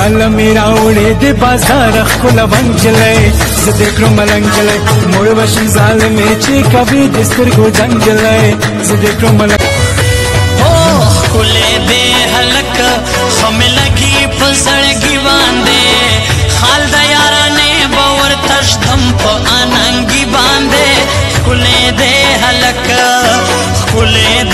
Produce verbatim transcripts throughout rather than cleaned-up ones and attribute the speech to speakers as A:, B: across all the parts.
A: ख्याल मेरा उड़े दे बाजार खुला बन चले जिक्र मलंग चले मोड़ वशन जाल में चे कभी दिस्तर को जंग चले जिक्र मलंग
B: हो खुले दे हलक हम लगी फसड़गी बांधे खाल दयारा ने बवर तशदम प आनंगी बांधे खुले दे हलक खुले दे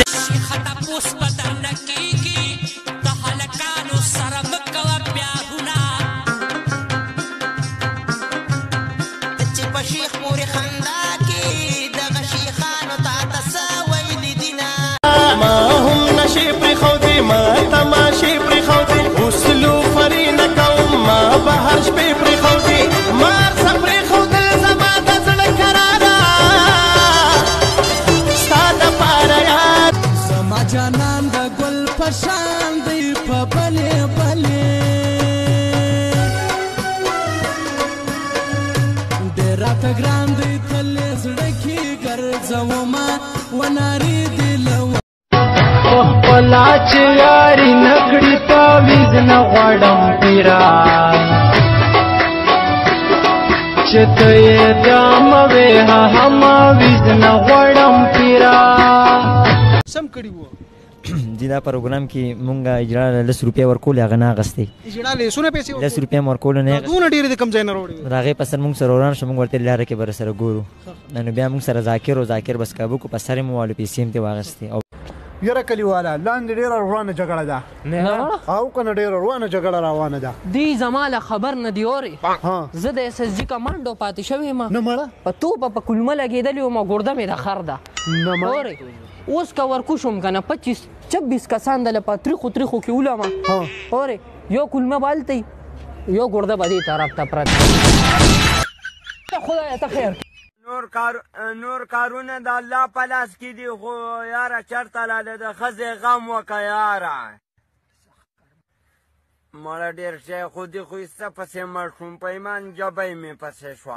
A: पलाच यारी नकड़ी तावीज न वाडम पिरा चतये दामवे हम वीज न वाडम पिरा सम कड़ी वो
C: जिला प्रोग्राम की मुंगा इजरा दस रुपया वर्कोल या गना गस्ते
A: इजरा ले सुने पैसे
C: दस रुपया वर्कोल ने
A: दून डीरे कम जाइन रोड
C: रागे पसर मुंग सरोरान शमुंग वरते लारे के बरसर गुरु ननु बिया मुंग सर जाकिर और जाकिर बस काबू को पसरे मोवाले पैसे ते वागस्ते
D: یره کلیواله لاندې ډیره روانه جګړه ده
E: نه
D: او کنه ډیره روانه جګړه روانه ده
E: دی زماله خبر نه دی اوري زه د اس اس جی کمانډو پاتې شوی ما
D: نه مړه
E: په تو په کلمه لګیدلی او ما ګورده مې د خر ده
D: نه مړه
E: اوري اوس کا ورکو شوم کنه پچیس چوبیس کسان د پاتری خو تری خو کې علماء اوري یو کلمه بالتي یو ګورده باندې طرف ته پرت خدای ته خیر
F: نور کار نور کارونه د الله په لاس کې دي خو یاره چرته لاله د ښځې غم وکه یاره مړه ډېر شی خو دې خو ایسته پسې مړ شوم په ایمان جبۍ مې پسې شوه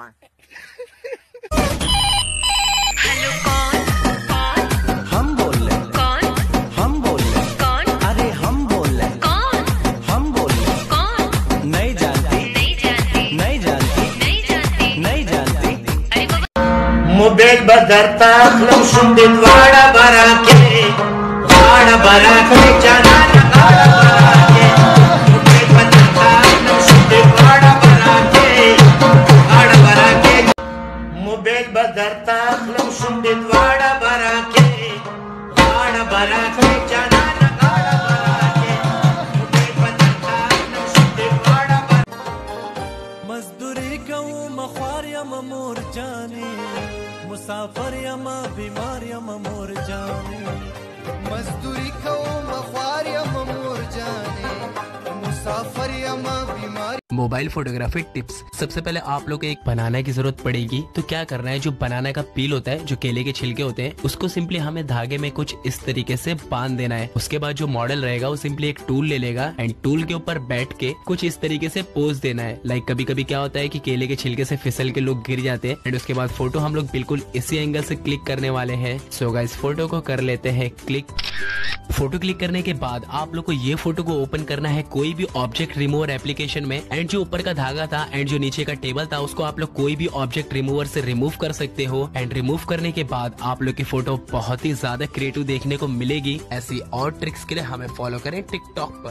B: हम बोल रहे कौन हम बोल रहे कौन अरे हम बोल रहे कौन हम बोल रहे कौन नहीं जानती नहीं जानती नहीं जानती नहीं जानती नहीं जानती अरे
F: मोबाइल बदरता लौशुंदिन वाड़ा भरा के वाड़ा भरा के जाना गाड़ा भरा के मोबाइल बदरता लौशुंदिन वाड़ा भरा के वाड़ा भरा के मोबाइल बदरता लौशुंदिन वाड़ा भरा के वाड़ा भरा के जाना गाड़ा भरा के मोबाइल बदरता लौशुंदिन वाड़ा भरा
B: मजदूरी कहूँ मख्वार या ममोर जाने मुसाफर या माँ बीमार या ममोर जाने
G: मजदूरी को मख्वार या ममोर जाने मुसाफर या माँ बीमार।
H: Mobile photography tips. सबसे पहले आप लोग को एक बनाना की जरूरत पड़ेगी। तो क्या करना है, जो बनाना का पील होता है, जो केले के छिलके होते हैं, उसको सिंपली हमें धागे में कुछ इस तरीके से बांध देना है। उसके बाद जो मॉडल रहेगा वो सिंपली एक टूल ले लेगा एंड टूल के ऊपर बैठ के कुछ इस तरीके से पोज देना है। लाइक कभी कभी क्या होता है कि केले के छिलके से फिसल के लोग गिर जाते हैं एंड उसके बाद फोटो हम लोग बिल्कुल इसी एंगल से क्लिक करने वाले हैं। सो गाइस फोटो को कर लेते हैं क्लिक। फोटो क्लिक करने के बाद आप लोग को ये फोटो को ओपन करना है कोई भी ऑब्जेक्ट रिमूवर एप्लीकेशन में एंड जो ऊपर का धागा था एंड जो नीचे का टेबल था उसको आप लोग कोई भी ऑब्जेक्ट रिमूवर से रिमूव कर सकते हो एंड रिमूव करने के बाद आप लोग की फोटो बहुत ही ज्यादा क्रिएटिव देखने को मिलेगी। ऐसी और ट्रिक्स के लिए हमें फॉलो करें टिकटॉक पर।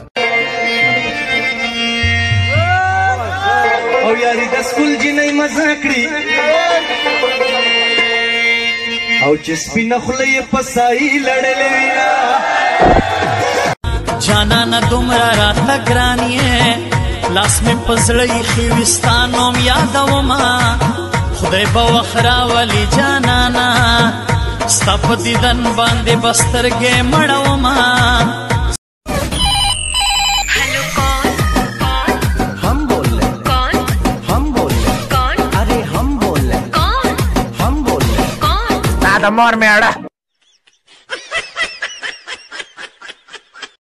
B: और यारी द स्कूल जी नहीं मजाकड़ी और जिसपी नखले ये पसाई लड़े ले जाना न तुमरा रात ग्रानी है लास में पसड़ई खिविस्तानों यादवमा खुदे बवखरा वाली जाना ना स्तापति दन बांधे बस्तर के मड़वमा।
I: हेलो कौन कौन
B: हम बोल रहे
I: कौन
B: हम बोल रहे
I: कौन
B: अरे हम बोल रहे
I: कौन
B: हम बोल रहे
I: कौन
F: दादा मोर में अड़ा